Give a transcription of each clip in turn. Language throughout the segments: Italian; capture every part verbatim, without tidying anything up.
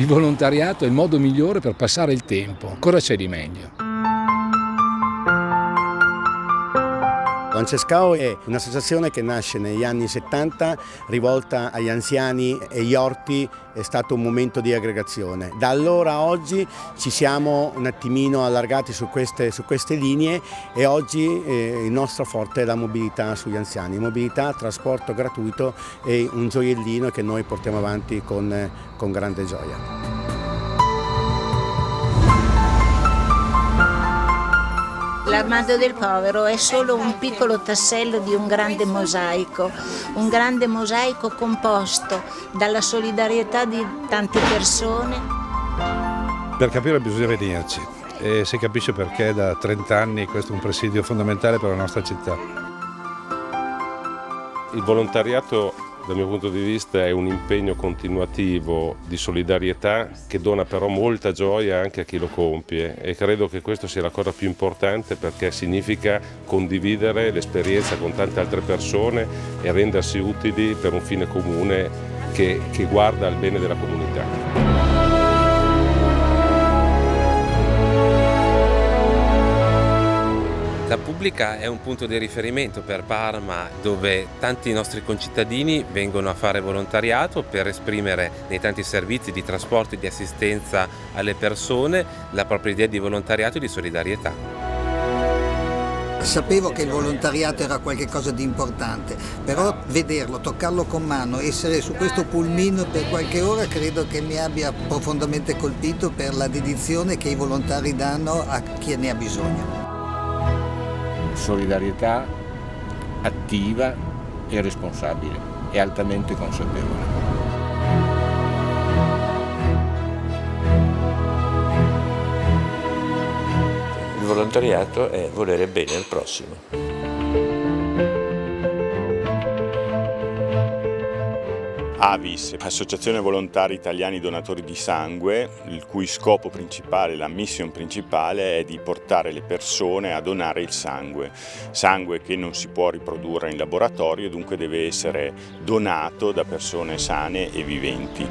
Il volontariato è il modo migliore per passare il tempo. Cosa c'è di meglio? Lancescao è un'associazione che nasce negli anni settanta, rivolta agli anziani e gli orti, è stato un momento di aggregazione. Da allora a oggi ci siamo un attimino allargati su queste, su queste linee e oggi eh, il nostro forte è la mobilità sugli anziani. Mobilità, trasporto gratuito e un gioiellino che noi portiamo avanti con, con grande gioia. L'Armado del Povero è solo un piccolo tassello di un grande mosaico, un grande mosaico composto dalla solidarietà di tante persone. Per capire bisogna venirci e si capisce perché da trenta anni questo è un presidio fondamentale per la nostra città. Il volontariato, dal mio punto di vista, è un impegno continuativo di solidarietà che dona però molta gioia anche a chi lo compie, e credo che questo sia la cosa più importante, perché significa condividere l'esperienza con tante altre persone e rendersi utili per un fine comune che, che guarda al bene della comunità. La Pubblica è un punto di riferimento per Parma, dove tanti nostri concittadini vengono a fare volontariato per esprimere nei tanti servizi di trasporto e di assistenza alle persone la propria idea di volontariato e di solidarietà. Sapevo che il volontariato era qualcosa di importante, però vederlo, toccarlo con mano, essere su questo pulmino per qualche ora credo che mi abbia profondamente colpito per la dedizione che i volontari danno a chi ne ha bisogno. Solidarietà attiva e responsabile e altamente consapevole. Il volontariato è volere bene al prossimo. Avis, Associazione Volontari Italiani Donatori di Sangue, il cui scopo principale, la mission principale è di portare le persone a donare il sangue. Sangue che non si può riprodurre in laboratorio e dunque deve essere donato da persone sane e viventi.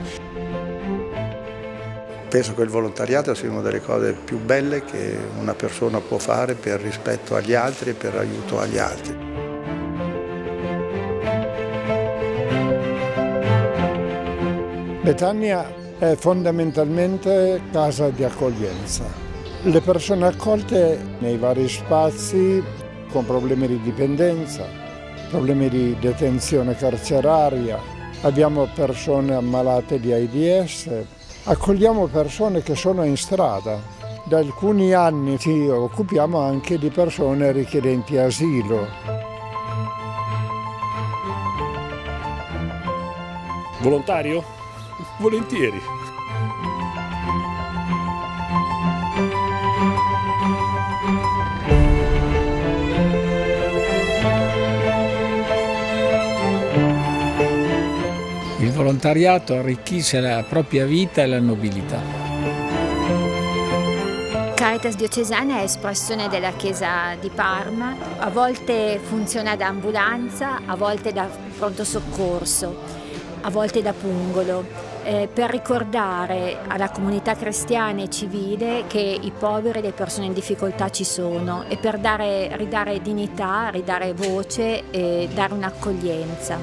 Penso che il volontariato sia una delle cose più belle che una persona può fare per rispetto agli altri e per aiuto agli altri. Betania è fondamentalmente casa di accoglienza. Le persone accolte nei vari spazi con problemi di dipendenza, problemi di detenzione carceraria, abbiamo persone ammalate di AIDS, accogliamo persone che sono in strada. Da alcuni anni ci occupiamo anche di persone richiedenti asilo. Volontario? Volentieri. Il volontariato arricchisce la propria vita e la nobiltà. Caritas Diocesana è espressione della Chiesa di Parma, a volte funziona da ambulanza, a volte da pronto soccorso, a volte da pungolo. Eh, per ricordare alla comunità cristiana e civile che i poveri e le persone in difficoltà ci sono, e per dare, ridare dignità, ridare voce e dare un'accoglienza.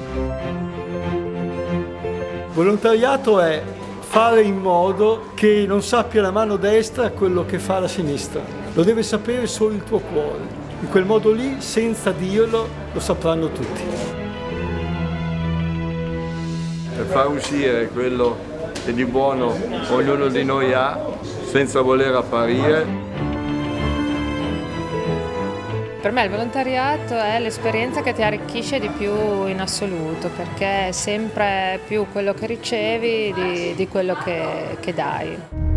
Volontariato è fare in modo che non sappia la mano destra quello che fa la sinistra, lo deve sapere solo il tuo cuore. In quel modo lì, senza dirlo, lo sapranno tutti. Per far uscire quello che di buono ognuno di noi ha, senza voler apparire. Per me il volontariato è l'esperienza che ti arricchisce di più in assoluto, perché è sempre più quello che ricevi di, di quello che, che dai.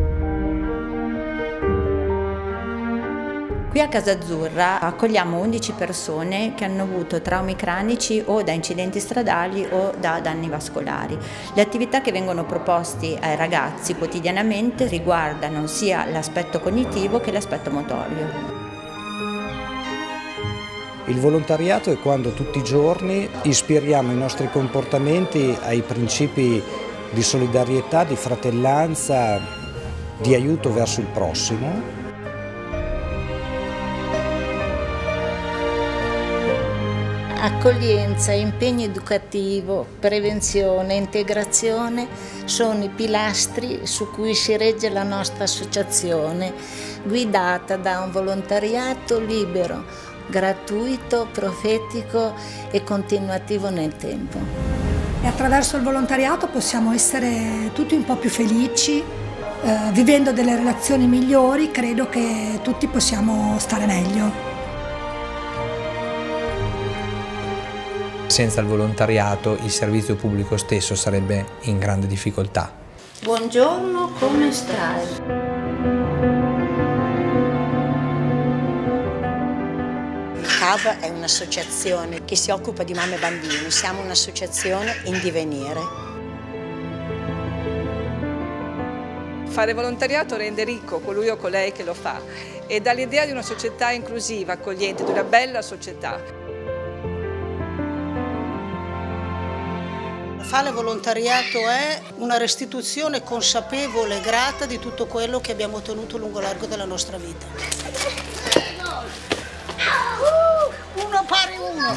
Qui a Casa Azzurra accogliamo undici persone che hanno avuto traumi cranici o da incidenti stradali o da danni vascolari. Le attività che vengono proposte ai ragazzi quotidianamente riguardano sia l'aspetto cognitivo che l'aspetto motorio. Il volontariato è quando tutti i giorni ispiriamo i nostri comportamenti ai principi di solidarietà, di fratellanza, di aiuto verso il prossimo. Accoglienza, impegno educativo, prevenzione, integrazione sono i pilastri su cui si regge la nostra associazione, guidata da un volontariato libero, gratuito, profetico e continuativo nel tempo. E attraverso il volontariato possiamo essere tutti un po' più felici, eh, vivendo delle relazioni migliori, credo che tutti possiamo stare meglio. Senza il volontariato il servizio pubblico stesso sarebbe in grande difficoltà. Buongiorno, come stai? Il C A V è un'associazione che si occupa di mamme e bambini, siamo un'associazione in divenire. Fare volontariato rende ricco colui o colei che lo fa e dà l'idea di una società inclusiva, accogliente, di una bella società. Fare volontariato è una restituzione consapevole e grata di tutto quello che abbiamo ottenuto lungo l'arco della nostra vita. Uno pari uno!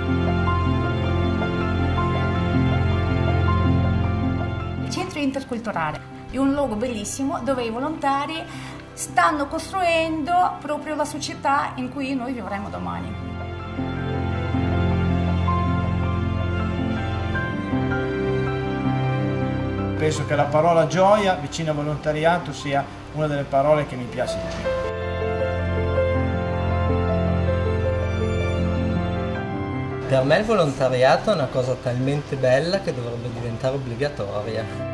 Il centro interculturale è un luogo bellissimo dove i volontari stanno costruendo proprio la società in cui noi vivremo domani. Penso che la parola gioia vicino al volontariato sia una delle parole che mi piace di più. Per me il volontariato è una cosa talmente bella che dovrebbe diventare obbligatoria.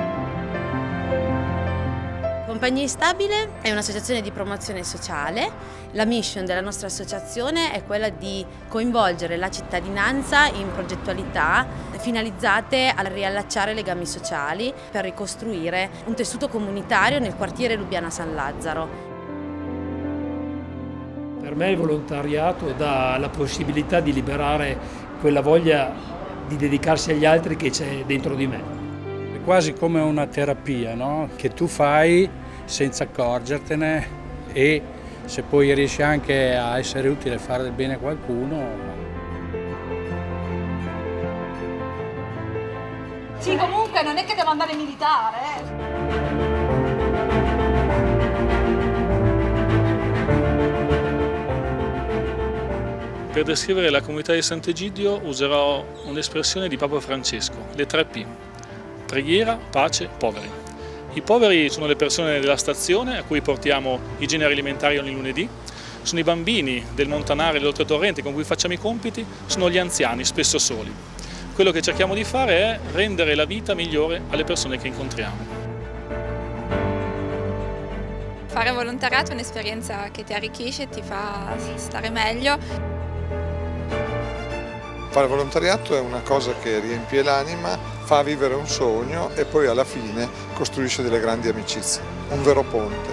Compagnia Stabile è un'associazione di promozione sociale. La mission della nostra associazione è quella di coinvolgere la cittadinanza in progettualità finalizzate a riallacciare legami sociali per ricostruire un tessuto comunitario nel quartiere Lubiana San Lazzaro. Per me il volontariato dà la possibilità di liberare quella voglia di dedicarsi agli altri che c'è dentro di me. È quasi come una terapia, no? Che tu fai senza accorgertene e se poi riesci anche a essere utile e fare del bene a qualcuno. Sì, comunque non è che devo andare militare. Per descrivere la comunità di Sant'Egidio userò un'espressione di Papa Francesco, le tre P: preghiera, pace, poveri. I poveri sono le persone della stazione a cui portiamo i generi alimentari ogni lunedì, sono i bambini del Montanare e dell'Oltretorrente con cui facciamo i compiti, sono gli anziani, spesso soli. Quello che cerchiamo di fare è rendere la vita migliore alle persone che incontriamo. Fare volontariato è un'esperienza che ti arricchisce, ti fa stare meglio. Fare volontariato è una cosa che riempie l'anima, fa vivere un sogno e poi alla fine costruisce delle grandi amicizie, un vero ponte.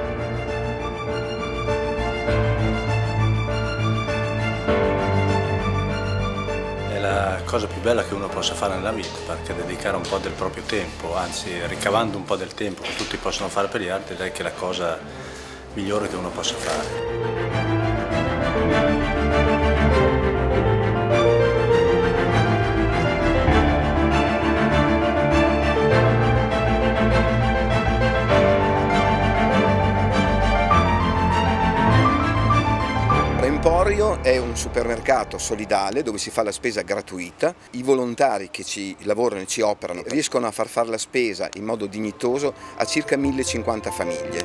È la cosa più bella che uno possa fare nella vita, perché dedicare un po' del proprio tempo, anzi ricavando un po' del tempo che tutti possono fare per gli altri, direi che è la cosa migliore che uno possa fare. Emporio è un supermercato solidale dove si fa la spesa gratuita. I volontari che ci lavorano e ci operano riescono a far fare la spesa in modo dignitoso a circa millecinquanta famiglie.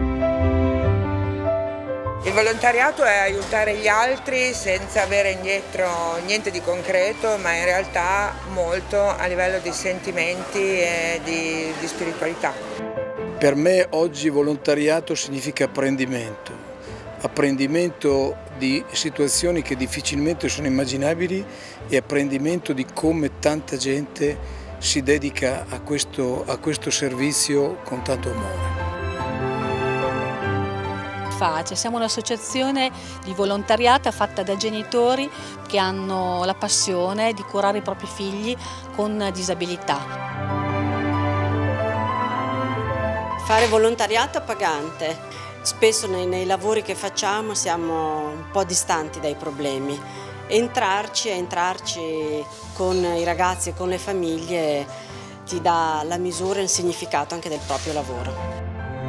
Il volontariato è aiutare gli altri senza avere indietro niente di concreto, ma in realtà molto a livello di sentimenti e di, di spiritualità. Per me oggi volontariato significa apprendimento. Apprendimento di situazioni che difficilmente sono immaginabili e apprendimento di come tanta gente si dedica a questo, a questo servizio con tanto amore. Face, siamo un'associazione di volontariata fatta da genitori che hanno la passione di curare i propri figli con disabilità. Fare volontariato è pagante. Spesso nei, nei lavori che facciamo siamo un po' distanti dai problemi. Entrarci, entrarci con i ragazzi e con le famiglie ti dà la misura e il significato anche del proprio lavoro.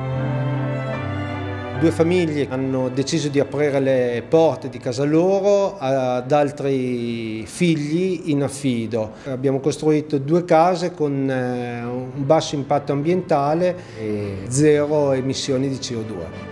Due famiglie hanno deciso di aprire le porte di casa loro ad altri figli in affido. Abbiamo costruito due case con un basso impatto ambientale e zero emissioni di C O due.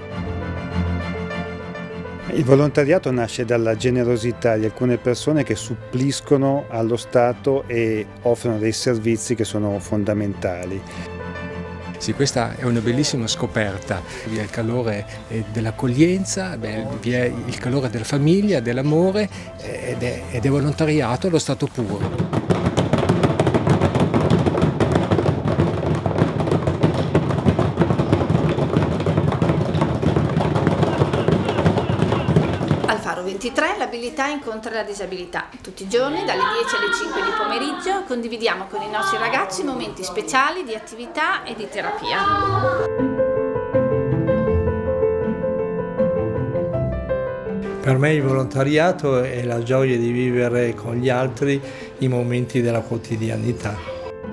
Il volontariato nasce dalla generosità di alcune persone che suppliscono allo Stato e offrono dei servizi che sono fondamentali. Sì, questa è una bellissima scoperta, vi è il calore dell'accoglienza, vi è il calore della famiglia, dell'amore ed è, ed è volontariato allo stato puro. ventitré l'abilità incontra la disabilità. Tutti i giorni dalle dieci alle cinque di pomeriggio condividiamo con i nostri ragazzi momenti speciali di attività e di terapia. Per me il volontariato è la gioia di vivere con gli altri i momenti della quotidianità.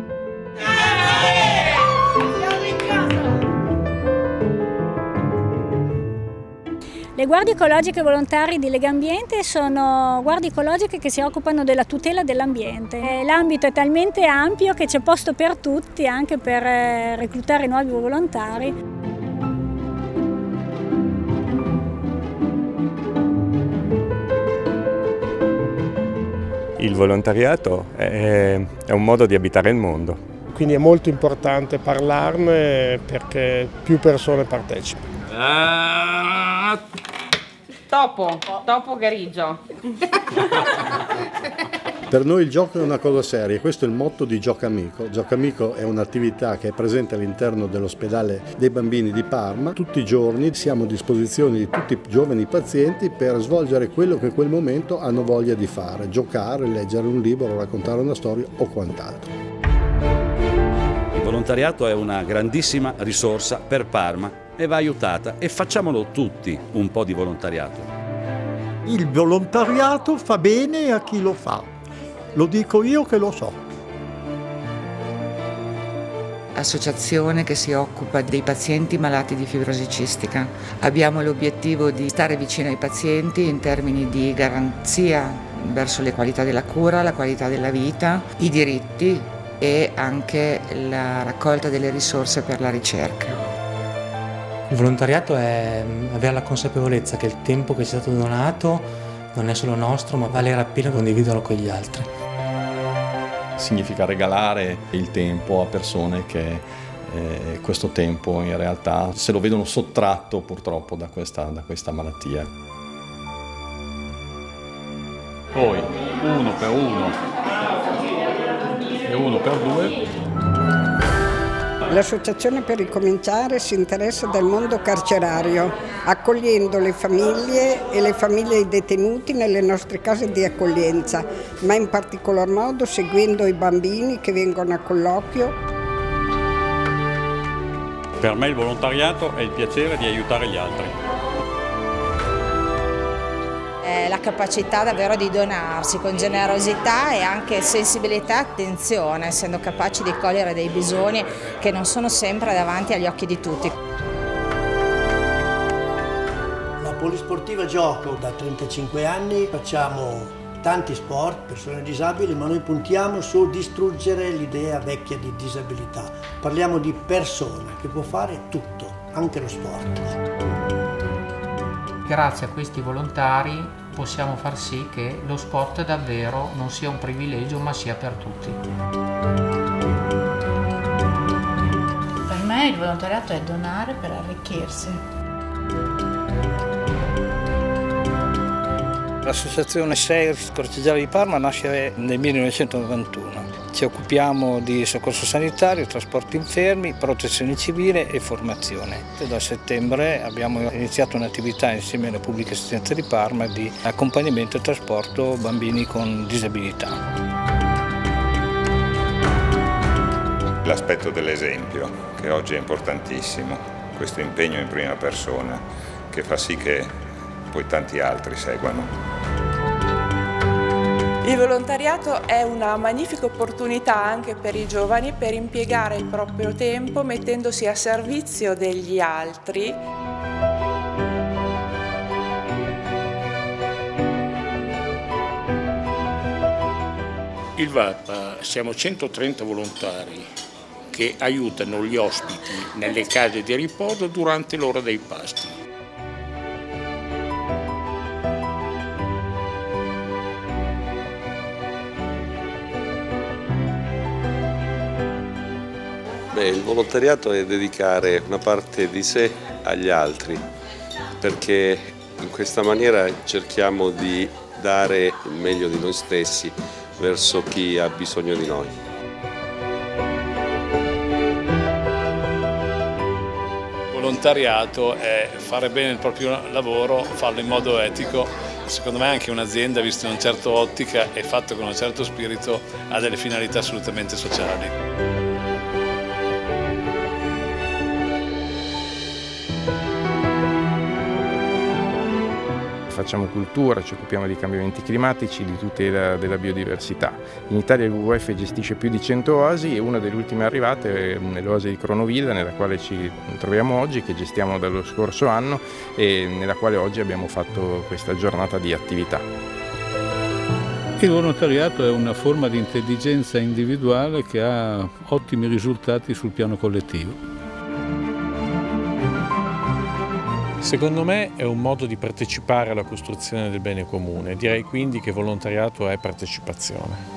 Le guardie ecologiche volontari di Legambiente sono guardie ecologiche che si occupano della tutela dell'ambiente. L'ambito è talmente ampio che c'è posto per tutti, anche per reclutare nuovi volontari. Il volontariato è, è un modo di abitare il mondo. Quindi è molto importante parlarne perché più persone partecipano. Uh, topo, topo grigio. Per noi il gioco è una cosa seria, questo è il motto di Gioca Amico. Gioca Amico è un'attività che è presente all'interno dell'ospedale dei bambini di Parma. Tutti i giorni siamo a disposizione di tutti i giovani pazienti per svolgere quello che in quel momento hanno voglia di fare, giocare, leggere un libro, raccontare una storia o quant'altro. Il volontariato è una grandissima risorsa per Parma e va aiutata, e facciamolo tutti un po' di volontariato. Il volontariato fa bene a chi lo fa, lo dico io che lo so. Associazione che si occupa dei pazienti malati di fibrosi cistica. Abbiamo l'obiettivo di stare vicino ai pazienti in termini di garanzia verso le qualità della cura, la qualità della vita, i diritti e anche la raccolta delle risorse per la ricerca. Il volontariato è avere la consapevolezza che il tempo che ci è stato donato non è solo nostro, ma vale la pena condividerlo con gli altri. Significa regalare il tempo a persone che eh, questo tempo in realtà se lo vedono sottratto purtroppo da questa, da questa malattia. Poi uno per uno e uno per due. L'Associazione per Ricominciare si interessa del mondo carcerario, accogliendo le famiglie e le famiglie dei detenuti nelle nostre case di accoglienza, ma in particolar modo seguendo i bambini che vengono a colloquio. Per me il volontariato è il piacere di aiutare gli altri. La capacità davvero di donarsi con generosità e anche sensibilità e attenzione, essendo capaci di cogliere dei bisogni che non sono sempre davanti agli occhi di tutti. La Polisportiva Gioco da trentacinque anni, facciamo tanti sport, persone disabili, ma noi puntiamo su distruggere l'idea vecchia di disabilità. Parliamo di persona che può fare tutto, anche lo sport. Grazie a questi volontari possiamo far sì che lo sport davvero non sia un privilegio ma sia per tutti. Per me il volontariato è donare per arricchirsi. L'associazione Seirs Cortigiale di Parma nasce nel millenovecentonovantuno. Ci occupiamo di soccorso sanitario, trasporto infermi, protezione civile e formazione. Da settembre abbiamo iniziato un'attività insieme alla Pubblica Assistenza di Parma di accompagnamento e trasporto bambini con disabilità. l'aspetto dell'esempio, che oggi è importantissimo, questo impegno in prima persona che fa sì che poi tanti altri seguano. Il volontariato è una magnifica opportunità anche per i giovani per impiegare il proprio tempo mettendosi a servizio degli altri. Il V A P, siamo centotrenta volontari che aiutano gli ospiti nelle case di riposo durante l'ora dei pasti. Beh, il volontariato è dedicare una parte di sé agli altri, perché in questa maniera cerchiamo di dare il meglio di noi stessi verso chi ha bisogno di noi. Il volontariato è fare bene il proprio lavoro, farlo in modo etico. Secondo me anche un'azienda, vista in una certa ottica e fatto con un certo spirito, ha delle finalità assolutamente sociali. Facciamo cultura, ci occupiamo di cambiamenti climatici, di tutela della biodiversità. In Italia il W W F gestisce più di cento oasi e una delle ultime arrivate è l'oasi di Cronovilla, nella quale ci troviamo oggi, che gestiamo dallo scorso anno e nella quale oggi abbiamo fatto questa giornata di attività. Il volontariato è una forma di intelligenza individuale che ha ottimi risultati sul piano collettivo. Secondo me è un modo di partecipare alla costruzione del bene comune, direi quindi che volontariato è partecipazione.